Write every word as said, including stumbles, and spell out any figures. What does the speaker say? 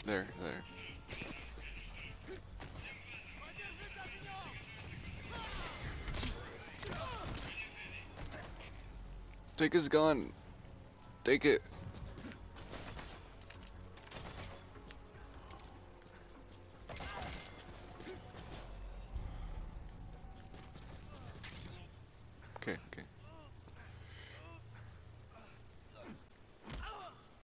There, there. Take his gun. Take it. Okay, okay.